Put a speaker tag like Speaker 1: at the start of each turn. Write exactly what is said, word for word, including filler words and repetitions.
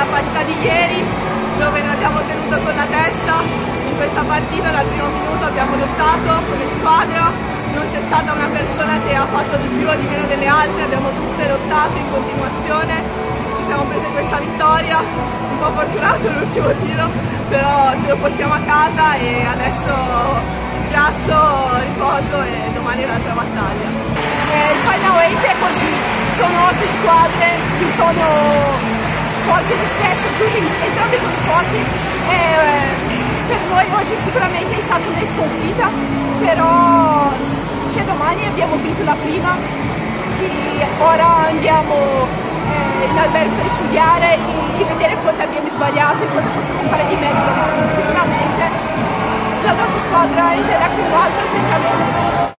Speaker 1: la partita di ieri, dove ne abbiamo tenuto con la testa. In questa partita dal primo minuto abbiamo lottato come squadra, non c'è stata una persona che ha fatto di più o di meno delle altre, abbiamo tutte lottato in continuazione, ci siamo prese questa vittoria, un po' fortunato l'ultimo tiro, però ce lo portiamo a casa e adesso ghiaccio, riposo e domani un'altra battaglia.
Speaker 2: Eh, il Final Eight è così, sono otto squadre che sono forti lo stesso, tutti, entrambi sono forti. Eh, per noi oggi sicuramente è stata una sconfitta, però se domani abbiamo vinto la prima, e ora andiamo eh, in albergo per studiare e vedere cosa abbiamo sbagliato e cosa possiamo fare di meglio domani. Sicuramente la nostra squadra entrerà con un altro atteggiamento.